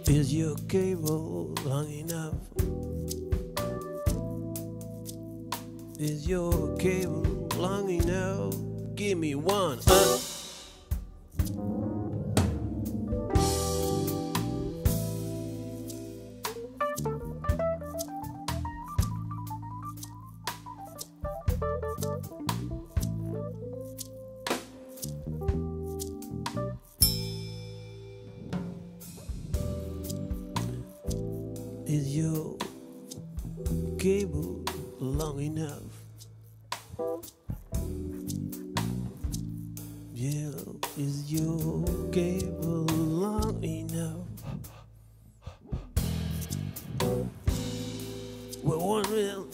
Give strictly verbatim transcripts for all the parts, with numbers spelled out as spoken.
Is your cable long enough? Is your cable long enough? Give me one. Uh. Is your cable long enough? Yeah, is your cable long enough? We're wondering,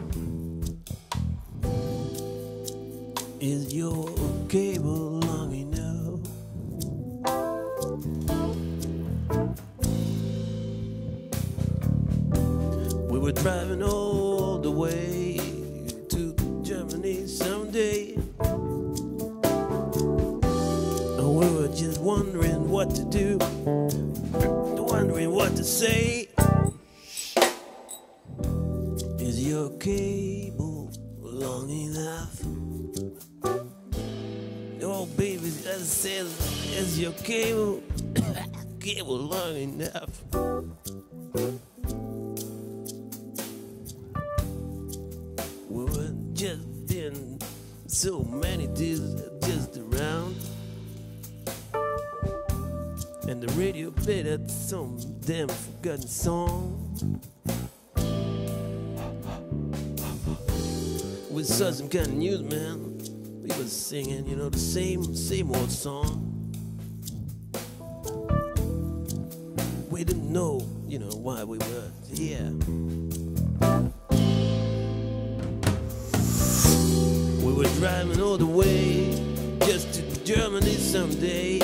is your cable long enough? We were driving all the way to Germany someday, and we were just wondering what to do, wondering what to say. Is your cable long enough? Oh baby, as I said, is your cable cable long enough? We were just in so many days just around, and the radio played that some damn forgotten song. We saw some kind of newsman, he was singing, you know, the same, same old song. We didn't know, you know, why we were here. We were driving all the way just to Germany someday.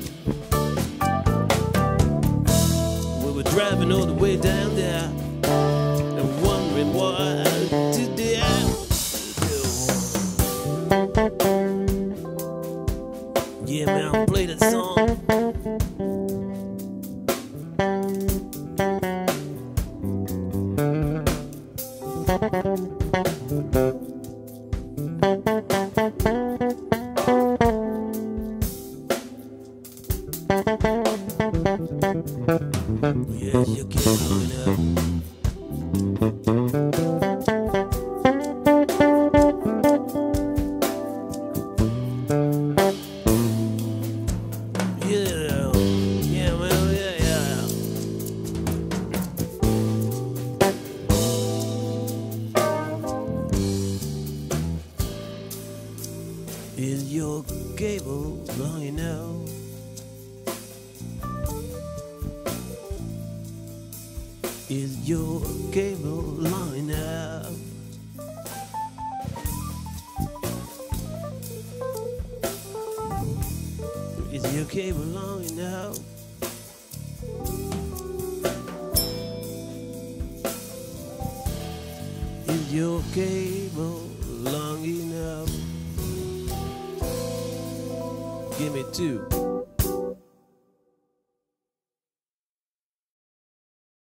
We were driving all the way down there and wondering what to do. Yeah, man, I'll play that song. Yes, you keep coming up. Yeah, yeah, well, yeah, yeah. Is your cable long enough? Is your cable long enough? Is your cable long enough? Is your cable long enough? Give me two.